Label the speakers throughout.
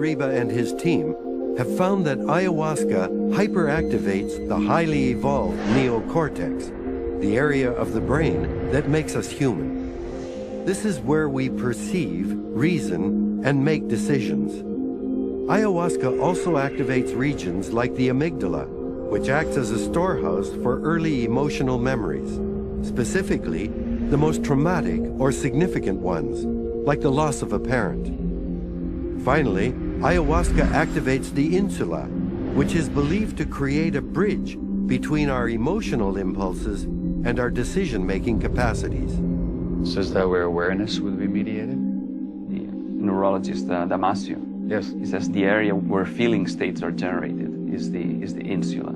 Speaker 1: Riba and his team have found that ayahuasca hyperactivates the highly evolved neocortex, the area of the brain that makes us human. This is where we perceive, reason, and make decisions. Ayahuasca also activates regions like the amygdala, which acts as a storehouse for early emotional memories, specifically the most traumatic or significant ones, like the loss of a parent. Finally, ayahuasca activates the insula, which is believed to create a bridge between our emotional impulses and our decision-making capacities.
Speaker 2: So is that where awareness would be mediated?
Speaker 3: The neurologist Damasio,
Speaker 2: yes,
Speaker 3: he says the area where feeling states are generated is the insula.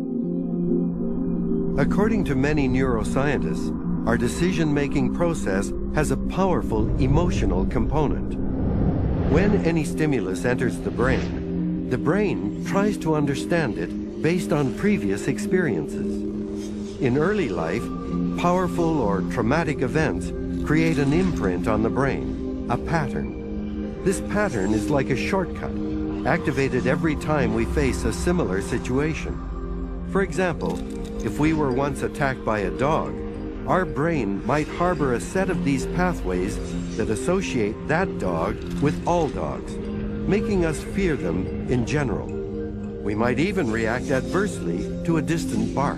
Speaker 1: According to many neuroscientists, our decision-making process has a powerful emotional component. When any stimulus enters the brain tries to understand it based on previous experiences. In early life, powerful or traumatic events create an imprint on the brain, a pattern. This pattern is like a shortcut, activated every time we face a similar situation. For example, if we were once attacked by a dog, our brain might harbor a set of these pathways that associate that dog with all dogs, making us fear them in general. We might even react adversely to a distant bark.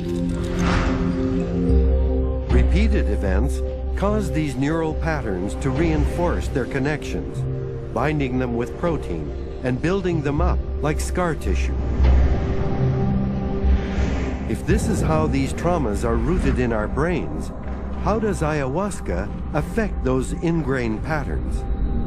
Speaker 1: Repeated events cause these neural patterns to reinforce their connections, binding them with protein and building them up like scar tissue. If this is how these traumas are rooted in our brains, how does ayahuasca affect those ingrained patterns?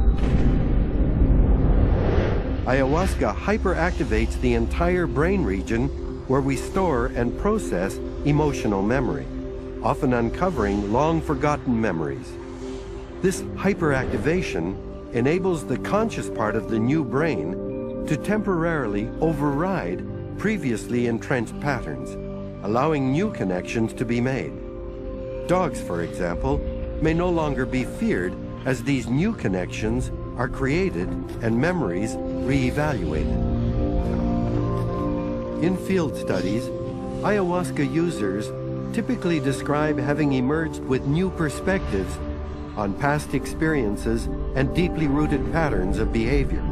Speaker 1: Ayahuasca hyperactivates the entire brain region where we store and process emotional memory, often uncovering long-forgotten memories. This hyperactivation enables the conscious part of the new brain to temporarily override previously entrenched patterns, allowing new connections to be made. Dogs, for example, may no longer be feared as these new connections are created and memories re-evaluated. In field studies, ayahuasca users typically describe having emerged with new perspectives on past experiences and deeply rooted patterns of behavior.